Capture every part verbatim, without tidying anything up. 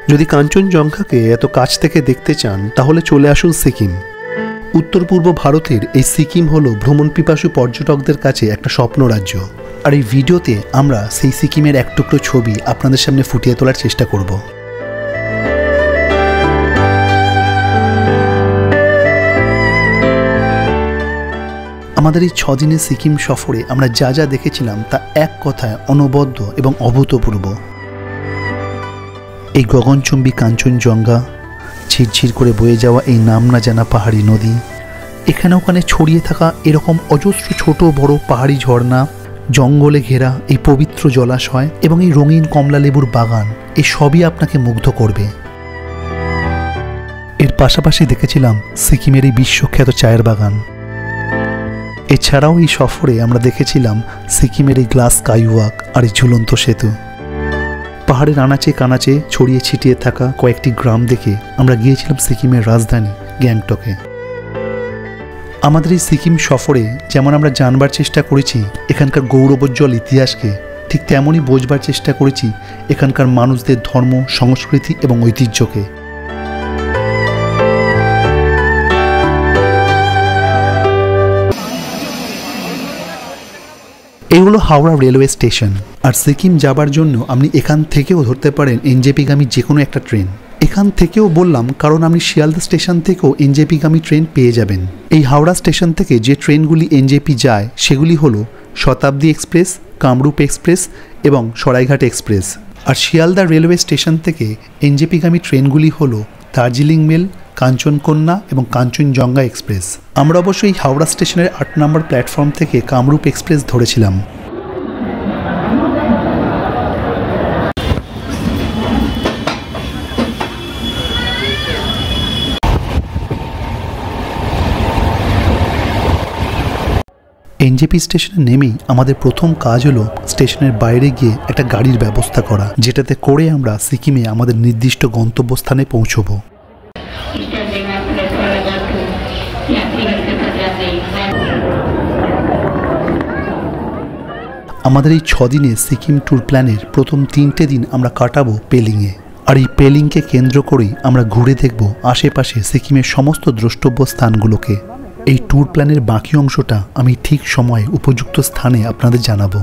যদি কাঞ্চনজঙ্ঘাকে এত কাছ থেকে দেখতে চান তাহলে চলে আসুন সিকিম। উত্তর পূর্ব ভারতের এই সিকিম হলো ভ্রমণ পিপাসু পর্যটকদের কাছে একটা স্বপ্ন রাজ্য। আর এই ভিডিওতে আমরা সেই সিকিমের এক টুকরো ছবি আপনাদের সামনে ফুটিয়ে তোলার চেষ্টা করব। আমাদের এই ছদিনের সিকিম সফরে আমরা যা যা দেখেছিলাম তা এক কথায় অনবদ্য এবং অভূতপূর্ব। এই গগনচুম্বী কাঞ্চনজঙ্ঘা, ঝিরঝির করে বয়ে যাওয়া এই নাম না জানা পাহাড়ি নদী, এখানে ওখানে ছড়িয়ে থাকা এরকম অজস্র ছোট বড় পাহাড়ি ঝর্ণা, জঙ্গলে ঘেরা এই পবিত্র জলাশয় এবং এই রঙিন কমলা লেবুর বাগান, এই সবই আপনাকে মুগ্ধ করবে। এর পাশাপাশি দেখেছিলাম সিকিমের এই বিশ্বখ্যাত চায়ের বাগান। এছাড়াও এই সফরে আমরা দেখেছিলাম সিকিমের এই গ্লাস স্কাইওয়াক আর এই ঝুলন্ত সেতু। পাহাড়ের আনাচে কানাচে ছড়িয়ে ছিটিয়ে থাকা কয়েকটি গ্রাম দেখে আমরা গিয়েছিলাম সিকিমের রাজধানী গ্যাংটকে। আমাদের এই সিকিম সফরে যেমন আমরা জানবার চেষ্টা করেছি এখানকার গৌরবোজ্জ্বল ইতিহাসকে, ঠিক তেমনই বোঝবার চেষ্টা করেছি এখানকার মানুষদের ধর্ম, সংস্কৃতি এবং ঐতিহ্যকে। এই হলো হাওড়া রেলওয়ে স্টেশন। আর সিকিম যাবার জন্য আপনি এখান থেকেও ধরতে পারেন এনজেপিগামী যে কোনো একটা ট্রেন। এখান থেকেও বললাম কারণ আপনি শিয়ালদা স্টেশন থেকেও এনজেপিগামী ট্রেন পেয়ে যাবেন। এই হাওড়া স্টেশন থেকে যে ট্রেনগুলি এনজেপি যায় সেগুলি হলো শতাব্দী এক্সপ্রেস, কামরূপ এক্সপ্রেস এবং সরাইঘাট এক্সপ্রেস। আর শিয়ালদা রেলওয়ে স্টেশন থেকে এনজেপিগামী ট্রেনগুলি হলো দার্জিলিং মেল, কাঞ্চনকন্যা এবং কাঞ্চনজঙ্ঘা এক্সপ্রেস। আমরা অবশ্যই হাওড়া স্টেশনের আট নম্বর প্ল্যাটফর্ম থেকে কামরূপ এক্সপ্রেস ধরেছিলাম। এনজেপি স্টেশনে নেমেই আমাদের প্রথম কাজ হলো স্টেশনের বাইরে গিয়ে একটা গাড়ির ব্যবস্থা করা, যেটাতে করে আমরা সিকিমে আমাদের নির্দিষ্ট গন্তব্যস্থানে পৌঁছবো। আমাদের এই ছদিনে সিকিম ট্যুর প্ল্যানের প্রথম তিনটে দিন আমরা কাটাবো পেলিংয়ে। আর এই পেলিংকে কেন্দ্র করেই আমরা ঘুরে দেখব আশেপাশে সিকিমের সমস্ত দ্রষ্টব্য স্থানগুলোকে। এই ট্যুর প্ল্যানের বাকি অংশটা আমি ঠিক সময়ে উপযুক্ত স্থানে আপনাদের জানাবো।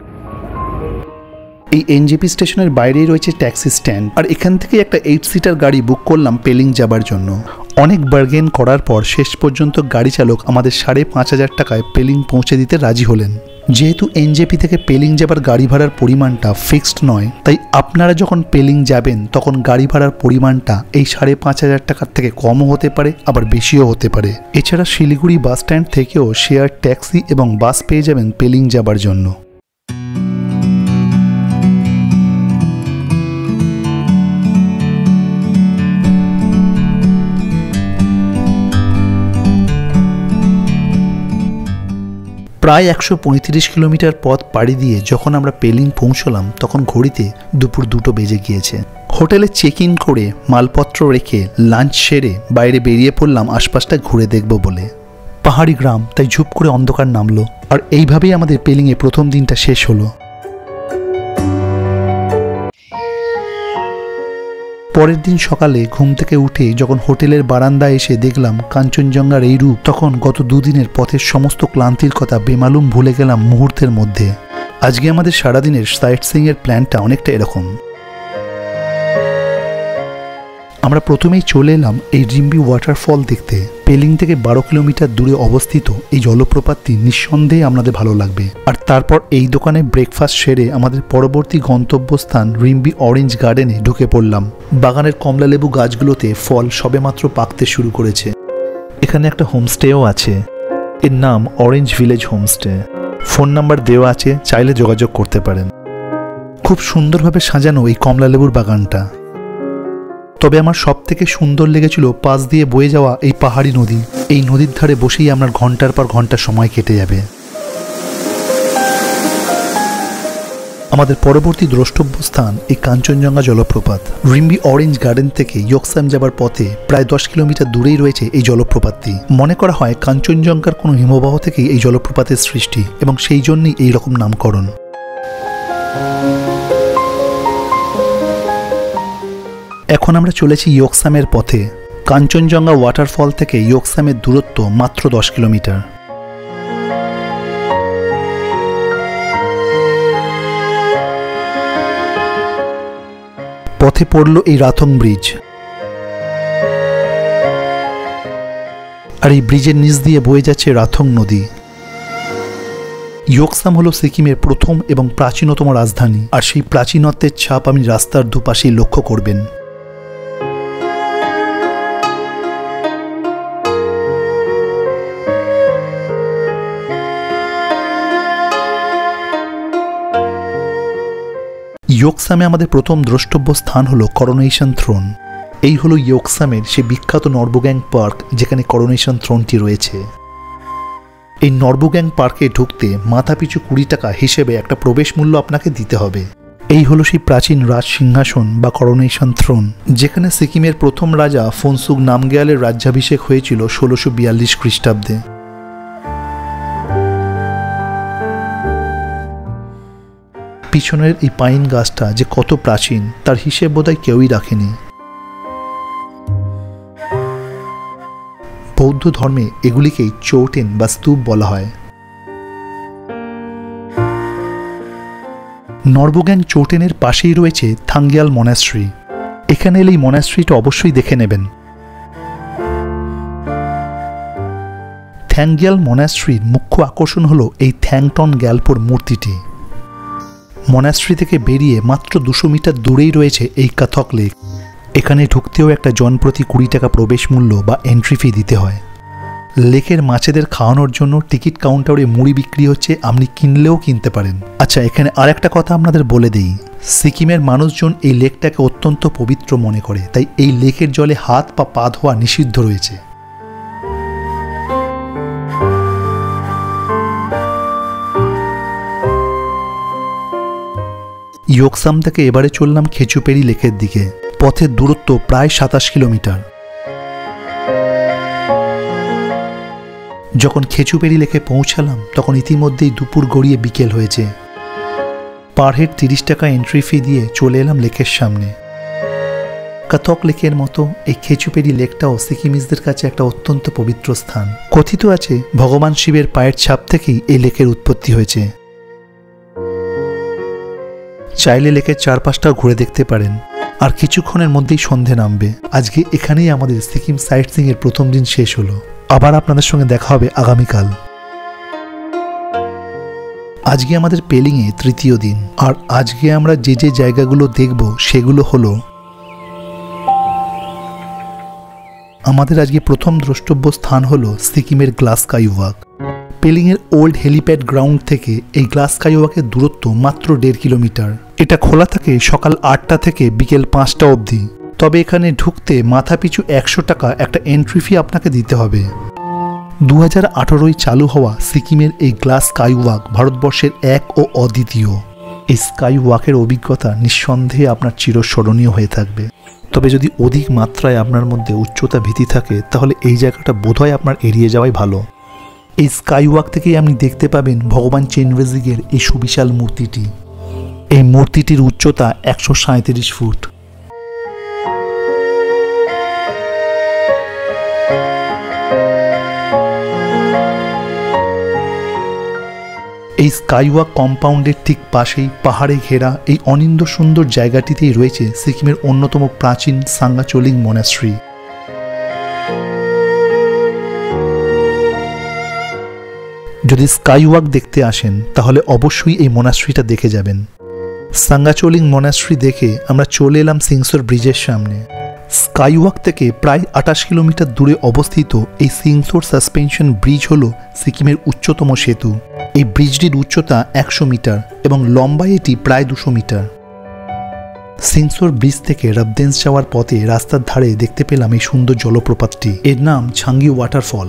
এই এনজেপি স্টেশনের বাইরেই রয়েছে ট্যাক্সি স্ট্যান্ড। আর এখান থেকে একটা এইট সিটার গাড়ি বুক করলাম পেলিং যাবার জন্য। অনেক বার্গেন করার পর শেষ পর্যন্ত গাড়ি চালক আমাদের সাড়ে পাঁচ হাজার টাকায় পেলিং পৌঁছে দিতে রাজি হলেন। যেহেতু এনজেপি থেকে পেলিং যাবার গাড়ি ভাড়ার পরিমাণটা ফিক্সড নয়, তাই আপনারা যখন পেলিং যাবেন তখন গাড়ি ভাড়ার পরিমাণটা এই সাড়ে পাঁচ হাজার টাকার থেকে কমও হতে পারে, আবার বেশিও হতে পারে। এছাড়া শিলিগুড়ি বাস স্ট্যান্ড থেকেও শেয়ার ট্যাক্সি এবং বাস পেয়ে যাবেন পেলিং যাবার জন্য। প্রায় একশো পঁয়ত্রিশ কিলোমিটার পথ পাড়ি দিয়ে যখন আমরা পেলিং পৌঁছলাম তখন ঘড়িতে দুপুর দুটো বেজে গিয়েছে। হোটেলে চেক ইন করে মালপত্র রেখে লাঞ্চ সেরে বাইরে বেরিয়ে পড়লাম আশপাশটা ঘুরে দেখব বলে। পাহাড়ি গ্রাম, তাই ঝুপ করে অন্ধকার নামলো। আর এইভাবেই আমাদের পেলিংয়ে প্রথম দিনটা শেষ হলো। পরের দিন সকালে ঘুম থেকে উঠে যখন হোটেলের বারান্দায় এসে দেখলাম কাঞ্চনজঙ্ঘার এই রূপ, তখন গত দুদিনের পথের সমস্ত ক্লান্তির কথা বেমালুম ভুলে গেলাম মুহূর্তের মধ্যে। আজকে আমাদের সারাদিনের সাইট সিইং এর প্ল্যানটা অনেকটা এরকম। আমরা প্রথমেই চলে এলাম এই রিম্বি ওয়াটারফল দেখতে। পেলিং থেকে বারো কিলোমিটার দূরে অবস্থিত এই জলপ্রপাতটি নিঃসন্দেহে আপনাদের ভালো লাগবে। আর তারপর এই দোকানে ব্রেকফাস্ট সেরে আমাদের পরবর্তী গন্তব্যস্থান রিম্বি অরেঞ্জ গার্ডেনে ঢুকে পড়লাম। বাগানের কমলালেবু গাছগুলোতে ফল সবেমাত্র পাকতে শুরু করেছে। এখানে একটা হোমস্টেও আছে, এর নাম orange village homestay. Phone number দেওয়া আছে, চাইলে যোগাযোগ করতে পারেন। খুব সুন্দরভাবে সাজানো এই কমলালেবুর বাগানটা। তবে আমার সব থেকে সুন্দর লেগেছিল পাশ দিয়ে বয়ে যাওয়া এই পাহাড়ি নদী। এই নদীর ধারে বসেই আপনার ঘন্টার পর ঘন্টা সময় কেটে যাবে। আমাদের পরবর্তী দ্রষ্টব্য স্থান এই কাঞ্চনজঙ্ঘা জলপ্রপাত। রিম্বি অরেঞ্জ গার্ডেন থেকে ইয়কসাম যাবার পথে প্রায় দশ কিলোমিটার দূরেই রয়েছে এই জলপ্রপাতটি। মনে করা হয় কাঞ্চনজঙ্ঘার কোনো হিমবাহ থেকেই এই জলপ্রপাতের সৃষ্টি এবং সেই জন্যই এই রকম নামকরণ। এখন আমরা চলেছি ইয়োকসামের পথে। কাঞ্চনজঙ্ঘা ওয়াটারফল থেকে ইয়োকসামের দূরত্ব মাত্র দশ কিলোমিটার। পথে পড়ল এই রাথং ব্রিজ, আর এই ব্রিজের নিচ দিয়ে বয়ে যাচ্ছে রাথং নদী। ইয়োকসাম হলো সিকিমের প্রথম এবং প্রাচীনতম রাজধানী, আর সেই প্রাচীনত্বের ছাপ আপনি রাস্তার দুপাশেই লক্ষ্য করবেন। ইয়োকসামে আমাদের প্রথম দ্রষ্টব্য স্থান হলো করোনেশন থ্রোন। এই হলো ইয়োকসামের সে বিখ্যাত নর্বগ্যাং পার্ক, যেখানে করোনেশন থ্রোনটি রয়েছে। এই নর্বগ্যাং পার্কে ঢুকতে মাথাপিছু কুড়ি টাকা হিসেবে একটা প্রবেশ মূল্য আপনাকে দিতে হবে। এই হলো সেই প্রাচীন রাজ সিংহাসন বা করোনেশন থ্রোন, যেখানে সিকিমের প্রথম রাজা ফোনসুক নামগ্যালের রাজ্যাভিষেক হয়েছিল ষোলোশো বিয়াল্লিশ খ্রিস্টাব্দে। পিছনের এই পাইন গাছটা যে কত প্রাচীন তার হিসেব বোধহয় কেউই রাখেনি। বৌদ্ধ ধর্মে এগুলিকেই চৌটেন বা স্তূপ বলা হয়। নর্বগ্যাং চৌটেনের পাশেই রয়েছে থাংগ্যাল মনাস্ট্রি। এখানে এলে এই মনাস্ট্রিটা অবশ্যই দেখে নেবেন। থাংগ্যাল মনাস্ট্রির মুখ্য আকর্ষণ হলো এই থ্যাংটন গ্যালপোর মূর্তিটি। মনাস্ট্রি থেকে বেরিয়ে মাত্র দুশো মিটার দূরেই রয়েছে এই কাথক লেক। এখানে ঢুকতেও একটা জনপ্রতি কুড়ি টাকা প্রবেশ মূল্য বা এন্ট্রি ফি দিতে হয়। লেকের মাছেদের খাওয়ানোর জন্য টিকিট কাউন্টারে মুড়ি বিক্রি হচ্ছে, আপনি কিনলেও কিনতে পারেন। আচ্ছা, এখানে আর একটা কথা আপনাদের বলে দিই, সিকিমের মানুষজন এই লেকটাকে অত্যন্ত পবিত্র মনে করে, তাই এই লেকের জলে হাত বা পা ধোয়া নিষিদ্ধ রয়েছে। ইয়োকসাম থেকে এবারে চললাম খেচুপেড়ি লেকের দিকে। পথের দূরত্ব প্রায় সাতাশ কিলোমিটার। যখন খেচুপেড়ি লেকে পৌঁছালাম তখন ইতিমধ্যেই দুপুর গড়িয়ে বিকেল হয়েছে। পার হেড তিরিশ টাকা এন্ট্রি ফি দিয়ে চলে এলাম লেকের সামনে। কাথক লেকের মতো এই খেচুপেড়ি লেকটাও সিকিমিজদের কাছে একটা অত্যন্ত পবিত্র স্থান। কথিত আছে ভগবান শিবের পায়ের ছাপ থেকেই এই লেকের উৎপত্তি হয়েছে। চাইলে লেকের চারপাশটাও ঘুরে দেখতে পারেন, আর কিছুক্ষণের মধ্যেই সন্ধে নামবে। আজকে এখানেই আমাদের সিকিম সাইট সিইং এর প্রথম দিন শেষ হলো। আবার আপনাদের সঙ্গে দেখা হবে আগামীকাল। আজকে আমাদের পেলিং এ তৃতীয় দিন, আর আজকে আমরা যে যে জায়গাগুলো দেখব সেগুলো হলো, আমাদের আজকে প্রথম দ্রষ্টব্য স্থান হলো সিকিমের গ্লাস কাইওয়াক। পেলিং এর ওল্ড হেলিপ্যাড গ্রাউন্ড থেকে এই গ্লাস কাইওয়াকের দূরত্ব মাত্র দেড় কিলোমিটার। এটা খোলা থাকে সকাল আটটা থেকে বিকেল পাঁচটা অবধি। তবে এখানে ঢুকতে মাথা পিছু একশো টাকা একটা এন্ট্রি ফি আপনাকে দিতে হবে। দু হাজার আঠারোয় চালু হওয়া সিকিমের এই গ্লাস স্কাইওয়াক ভারতবর্ষের এক ও অদ্বিতীয়। এই স্কাইওয়াকের অভিজ্ঞতা নিঃসন্দেহে আপনার চিরস্মরণীয় হয়ে থাকবে। তবে যদি অধিক মাত্রায় আপনার মধ্যে উচ্চতা ভীতি থাকে তাহলে এই জায়গাটা বোধহয় আপনার এড়িয়ে যাওয়াই ভালো। এই স্কাইওয়াক থেকেই আপনি দেখতে পাবেন ভগবান চেনভেজিগের এই সুবিশাল মূর্তিটি। এই মূর্তিটির উচ্চতা একশো সাঁত্রিশ ফুট। এই স্কাইওয়াক কম্পাউন্ডের ঠিক পাশেই পাহাড়ে ঘেরা এই অনিন্দ সুন্দর জায়গাটিতেই রয়েছে সিকিমের অন্যতম প্রাচীন সাঙ্গাচোলিং মনাস্ট্রি। যদি স্কাইওয়াক দেখতে আসেন তাহলে অবশ্যই এই মনাস্ট্রিটা দেখে যাবেন। সাঙ্গাচোলিং মনাস্ট্রি দেখে আমরা চলে এলাম সিংসোর ব্রিজের সামনে। স্কাইওয়াক থেকে প্রায় আঠাশ কিলোমিটার দূরে অবস্থিত এই সিংসোর সাসপেনশন ব্রিজ হল সিকিমের উচ্চতম সেতু। এই ব্রিজটির উচ্চতা একশো মিটার এবং লম্বায় এটি প্রায় দুশো মিটার। সিংসোর ব্রিজ থেকে রাবদেন্স যাওয়ার পথে রাস্তার ধারে দেখতে পেলাম এই সুন্দর জলপ্রপাতটি। এর নাম ছাঙ্গি ওয়াটারফল।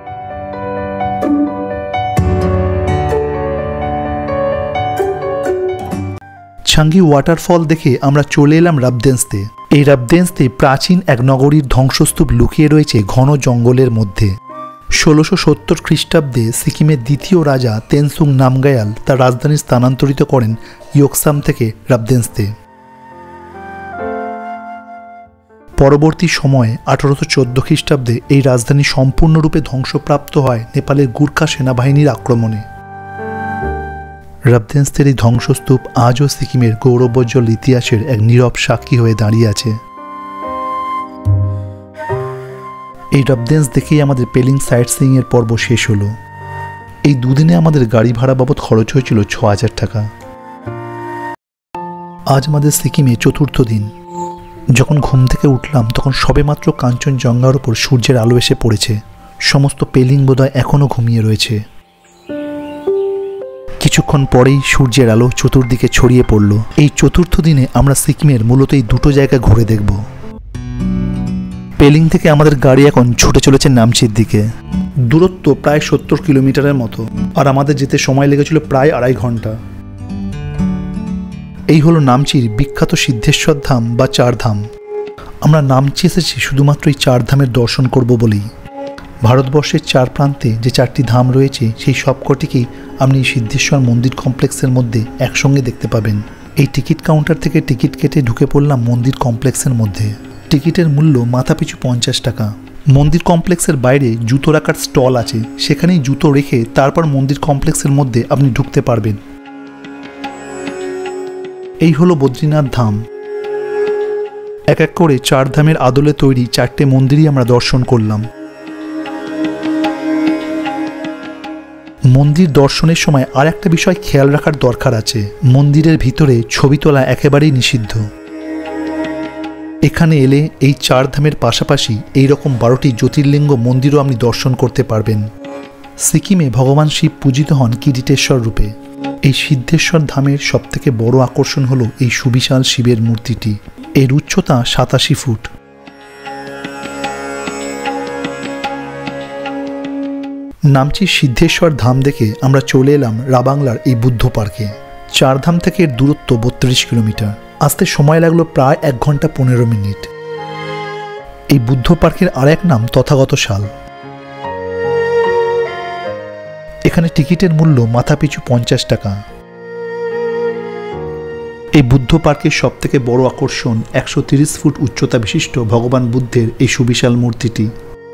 ছাঙ্গি ওয়াটারফল দেখে আমরা চলে এলাম রাবদেন্সতে। এই রাবদেন্সতে প্রাচীন এক নগরীর ধ্বংসস্তূপ লুকিয়ে রয়েছে ঘন জঙ্গলের মধ্যে। ষোলোশো সত্তর খ্রিস্টাব্দে সিকিমের দ্বিতীয় রাজা তেনসুং নামগ্যাল তার রাজধানী স্থানান্তরিত করেন ইয়োকসাম থেকে রাবদেন্সতে। পরবর্তী সময়ে আঠারোশো চোদ্দ খ্রিস্টাব্দে এই রাজধানী সম্পূর্ণরূপে ধ্বংসপ্রাপ্ত হয় নেপালের গুর্খা সেনাবাহিনীর আক্রমণে। রাবদেন্সের এই ধ্বংসস্তূপ আজও সিকিমের গৌরবোজ্জ্বল ইতিহাসের এক নীরব সাক্ষী হয়ে দাঁড়িয়ে আছে। এই রাবদেন্স দেখেই আমাদের পেলিং সাইট সিইং এর পর্ব শেষ হলো। এই দুদিনে আমাদের গাড়ি ভাড়া বাবদ খরচ হয়েছিল ছ হাজার টাকা। আজ আমাদের সিকিমে চতুর্থ দিন। যখন ঘুম থেকে উঠলাম তখন সবেমাত্র কাঞ্চনজঙ্ঘার ওপর সূর্যের আলো এসে পড়েছে। সমস্ত পেলিং বোধহয় এখনও ঘুমিয়ে রয়েছে। কিছুক্ষণ পরেই সূর্যের আলো চতুর্দিকে ছড়িয়ে পড়ল। এই চতুর্থ দিনে আমরা সিকিমের মূলত এই দুটো জায়গা ঘুরে দেখব। পেলিং থেকে আমাদের গাড়ি এখন ছুটে চলেছে নামচির দিকে। দূরত্ব প্রায় সত্তর কিলোমিটারের মতো, আর আমাদের যেতে সময় লেগেছিল প্রায় আড়াই ঘন্টা। এই হলো নামচির বিখ্যাত সিদ্ধেশ্বর ধাম বা চারধাম। আমরা নামচি এসেছি শুধুমাত্র এই চার ধামের দর্শন করব বলেই। ভারতবর্ষের চার প্রান্তে যে চারটি ধাম রয়েছে সেই সবকটিকেই আপনি সিদ্ধেশ্বর মন্দির কমপ্লেক্সের মধ্যে একসঙ্গে দেখতে পাবেন। এই টিকিট কাউন্টার থেকে টিকিট কেটে ঢুকে পড়লাম মন্দির কমপ্লেক্সের মধ্যে। টিকিটের মূল্য মাথাপিছু পঞ্চাশ টাকা। মন্দির কমপ্লেক্সের বাইরে জুতো রাখার স্টল আছে, সেখানেই জুতো রেখে তারপর মন্দির কমপ্লেক্সের মধ্যে আপনি ঢুকতে পারবেন। এই হলো বদ্রীনাথ ধাম। এক এক করে চার ধামের আদলে তৈরি চারটে মন্দিরই আমরা দর্শন করলাম। মন্দির দর্শনের সময় আর একটা বিষয় খেয়াল রাখার দরকার আছে। মন্দিরের ভিতরে ছবি তোলা একেবারেই নিষিদ্ধ। এখানে এলে এই চার ধামের পাশাপাশি এই রকম বারোটি জ্যোতির্লিঙ্গ মন্দিরও আপনি দর্শন করতে পারবেন। সিকিমে ভগবান শিব পূজিত হন কিরিটেশ্বর রূপে। এই সিদ্ধেশ্বর ধামের সবথেকে বড় আকর্ষণ হলো এই সুবিশাল শিবের মূর্তিটি। এর উচ্চতা সাতাশি ফুট। নামচির সিদ্ধেশ্বর ধাম দেখে আমরা চলে এলাম রাবাংলার এই বুদ্ধ পার্কে। চার ধাম থেকে এর দূরত্ব বত্রিশ কিলোমিটার। আসতে সময় লাগলো প্রায় এক ঘন্টা পনেরো মিনিট। এই বুদ্ধ পার্কের আর এক নাম তথাগত শাল। এখানে টিকিটের মূল্য মাথাপিছু পঞ্চাশ টাকা। এই বুদ্ধ পার্কের সব থেকে বড় আকর্ষণ একশো তিরিশ ফুট উচ্চতা বিশিষ্ট ভগবান বুদ্ধের এই সুবিশাল মূর্তিটি।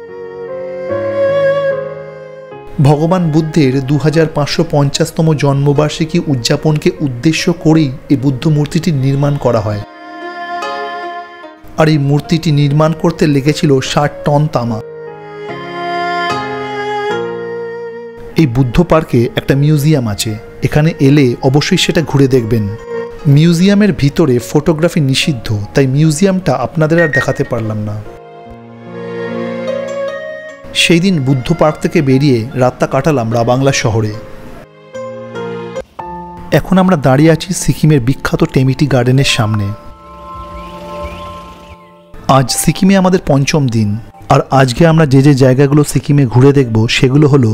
ভগবান বুদ্ধের দু হাজার পাঁচশো পঞ্চাশতম জন্মবার্ষিকী উদযাপনকে উদ্দেশ্য করেই এই বুদ্ধ মূর্তিটি নির্মাণ করা হয়। আর এই মূর্তিটি নির্মাণ করতে লেগেছিল ষাট টন তামা। এই বুদ্ধ পার্কে একটা মিউজিয়াম আছে, এখানে এলে অবশ্যই সেটা ঘুরে দেখবেন। মিউজিয়ামের ভিতরে ফটোগ্রাফি নিষিদ্ধ, তাই মিউজিয়ামটা আপনাদের আর দেখাতে পারলাম না। সেই দিন বুদ্ধ পার্ক থেকে বেরিয়ে রাতটা কাটালাম রাবাংলা শহরে। এখন আমরা দাঁড়িয়ে আছি সিকিমের বিখ্যাত টেমিটি গার্ডেনের সামনে। আজ সিকিমে আমাদের পঞ্চম দিন, আর আজকে আমরা যে যে জায়গাগুলো সিকিমে ঘুরে দেখব সেগুলো হলো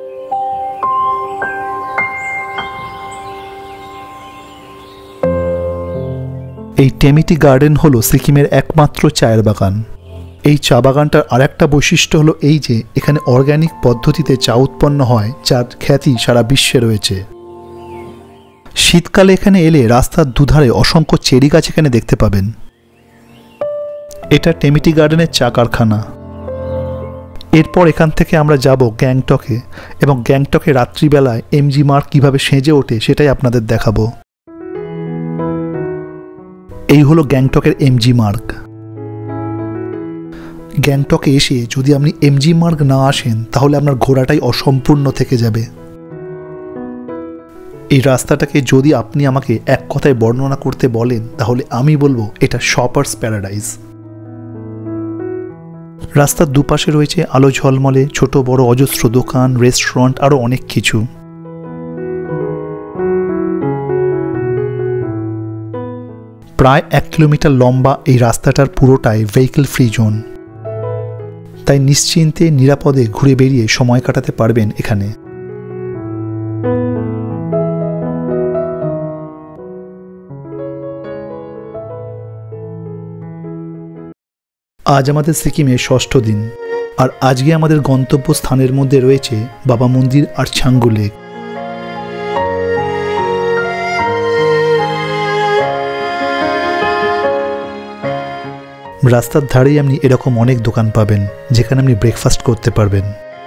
এই টেমিটি গার্ডেন হলো সিকিমের একমাত্র চায়ের বাগান। এই চা বাগানটার আর একটা বৈশিষ্ট্য হলো এই যে এখানে অর্গ্যানিক পদ্ধতিতে চা উৎপন্ন হয়, যার খ্যাতি সারা বিশ্বে রয়েছে। শীতকালে এখানে এলে রাস্তার দুধারে অসংখ্য চেরি গাছ এখানে দেখতে পাবেন। এটা টেমিটি গার্ডেনের চা কারখানা। এরপর এখান থেকে আমরা যাব গ্যাংটকে, এবং গ্যাংটকে রাত্রিবেলায় এমজি মার্গ কীভাবে সেজে ওঠে সেটাই আপনাদের দেখাবো। এই হলো গ্যাংটকের এমজি মার্গ। গ্যাংটকে এসে যদি আপনি এমজি মার্গ না আসেন তাহলে আপনার ঘোরাটাই অসম্পূর্ণ থেকে যাবে। এই রাস্তাটাকে যদি আপনি আমাকে এক কথায় বর্ণনা করতে বলেন তাহলে আমি বলবো এটা শপার্স প্যারাডাইজ। রাস্তার দুপাশে রয়েছে আলো ঝলমলে ছোট বড় অজস্র দোকান, রেস্টুরেন্ট, আরও অনেক কিছু। প্রায় এক কিলোমিটার লম্বা এই রাস্তাটার পুরোটাই ভেহিকল ফ্রি জোন, তাই নিশ্চিন্তে নিরাপদে ঘুরে বেরিয়ে সময় কাটাতে পারবেন এখানে। আজ আমাদের সিকিমে ষষ্ঠ দিন, আর আজকে আমাদের গন্তব্য স্থানের মধ্যে রয়েছে বাবা মন্দির আর ছাঙ্গু লেক। রাস্তার ধারেই আপনি এরকম অনেক দোকান পাবেন যেখানে আপনি ব্রেকফাস্ট করতে পারবেন।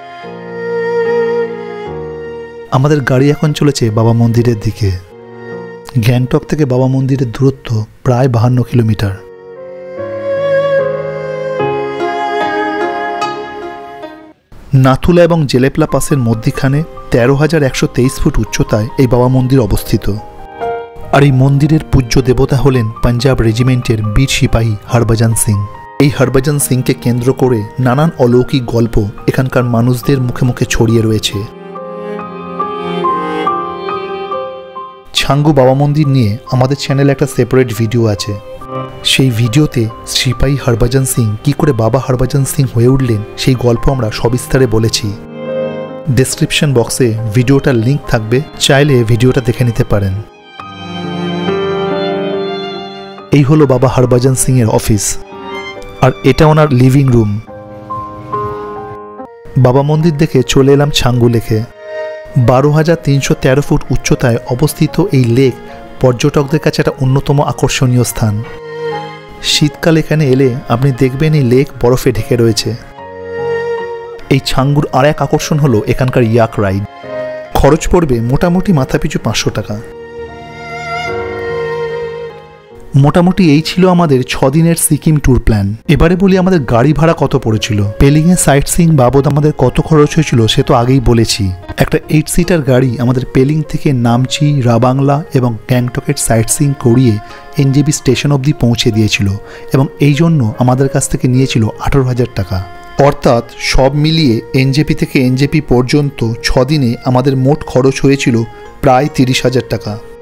আমাদের গাড়ি এখন চলেছে বাবা মন্দিরের দিকে। গ্যাংটক থেকে বাবা মন্দিরের দূরত্ব প্রায় বাহান্ন কিলোমিটার। নাথুলা এবং জেলেপলা পাসের মধ্যিখানে তেরো হাজার একশো তেইশ ফুট উচ্চতায় এই বাবা মন্দির অবস্থিত। আর এই মন্দিরের পূজ্য দেবতা হলেন পাঞ্জাব রেজিমেন্টের বীর সিপাহী হরভজন সিং। এই হরভজন সিংকে কেন্দ্র করে নানান অলৌকিক গল্প এখানকার মানুষদের মুখে মুখে ছড়িয়ে রয়েছে। ছাঙ্গু বাবা মন্দির নিয়ে আমাদের চ্যানেলে একটা সেপারেট ভিডিও আছে। সেই ভিডিওতে সিপাহী হরভজন সিং কী করে বাবা হরভজন সিং হয়ে উঠলেন সেই গল্প আমরা সবিস্তারে বলেছি। ডেসক্রিপশন বক্সে ভিডিওটার লিঙ্ক থাকবে, চাইলে ভিডিওটা দেখে নিতে পারেন। এই হলো বাবা হরভজন সিং এর অফিস, আর এটা ওনার লিভিং রুম। বাবা মন্দির দেখে চলে এলাম ছাঙ্গু লেকে। বারো হাজার তিনশো তেরো ফুট উচ্চতায় অবস্থিত এই লেক পর্যটকদের কাছে একটা অন্যতম আকর্ষণীয় স্থান। শীতকাল এখানে এলে আপনি দেখবেন এই লেক বরফে ঢেকে রয়েছে। এই ছাঙ্গুর আর এক আকর্ষণ হলো এখানকার ইয়াক রাইড। খরচ পড়বে মোটামুটি মাথাপিছু পাঁচশো টাকা। মোটামুটি এই ছিল আমাদের ছ দিনের সিকিম ট্যুর প্ল্যান। এবারে বলি আমাদের গাড়ি ভাড়া কত পড়েছিল। পেলিংয়ে সাইট সিইং বাবদ আমাদের কত খরচ হয়েছিল সে তো আগেই বলেছি। একটা এইট সিটার গাড়ি আমাদের পেলিং থেকে নামচি, রাবাংলা এবং গ্যাংটকের সাইট সিইং করিয়ে এনজেপি স্টেশন অবধি পৌঁছে দিয়েছিল এবং এই জন্য আমাদের কাছ থেকে নিয়েছিল আঠারো হাজার টাকা। অর্থাৎ সব মিলিয়ে এনজেপি থেকে এনজেপি পর্যন্ত ছ দিনে আমাদের মোট খরচ হয়েছিল প্রায় তিরিশ হাজার টাকা।